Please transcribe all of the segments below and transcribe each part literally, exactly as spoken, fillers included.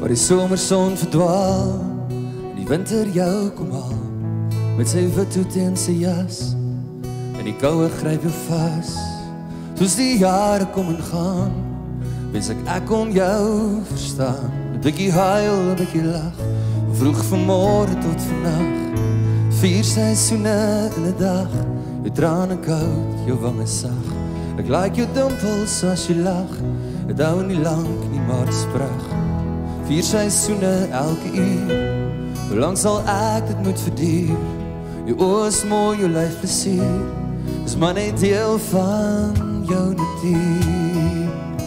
waar die somerson verdwaal en die winter jou kom haal met sy wit hoed en sy jas en die koue gryp jou vas soos die jare kom en gaan wens ek ek kon jou verstaan 'n bietjie huil, 'n bietjie lag vroeg vanmôre tot vandag vier seisoene in 'n dag jou trane koud, jou wange sag ek like jou dimpels as jy lag het hou nie lank nie maar sprag vier seisoene elke uur hoe lang sal ek dit moet verduur jou oë is mooi, jou lyf plesier is maar net deel van jou natuur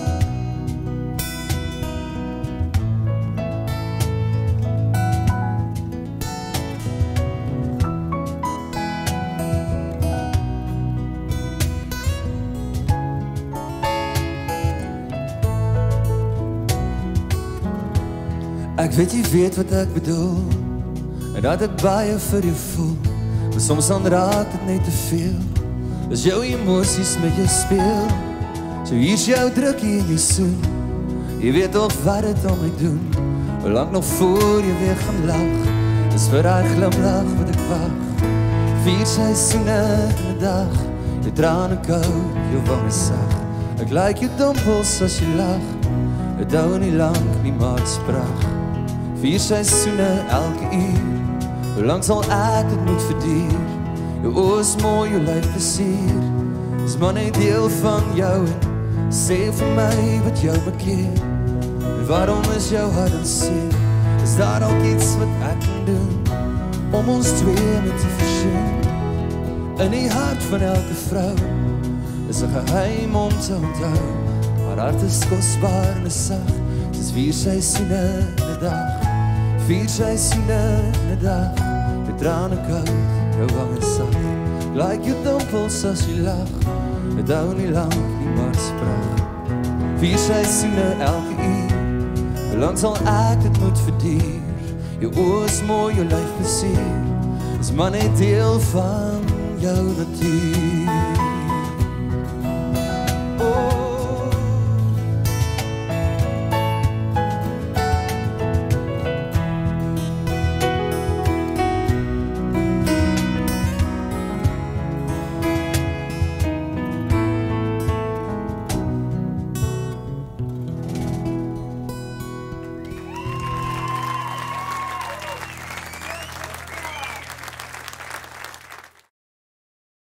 Ek weet jy weet wat ek bedoel en dat ek baie vir jou voel maar soms dan raak dit net te veel as jou emosies met jou speel so hier's jou drukkie en jou soen jy weet of wat het om my doen hoe lang nog voor jy weer gaan lach is vir die glimlach wat ek wag vier seisoene in 'n dag jou trane koud, jou wange sag ek like jou dimpels as jy lag het hou nie lang nie maar sprag vier seisoene elke uur hoe lang sal ek dit moet verduur jou oë is mooi, jou lyf plesier is maar net deel van jou en sê vir my wat jou bekeer en waarom is jou hart en seer is daar ook iets wat ek kan doen om ons twee met te versoen in die hart van elke vrou is 'n geheim om te onthou haar hart is kosbaar en is sag soos vier seisoene in 'n dag vier seisoene in 'n dag jou trane koud, jou wange sag like jou dimpels as jy lag het hou nie lang nie maar sprag vier seisoene elke uur hoe lang sal ek dit moet verduur jou oë is mooi, jou lyf plesier is maar net deel van jou natuur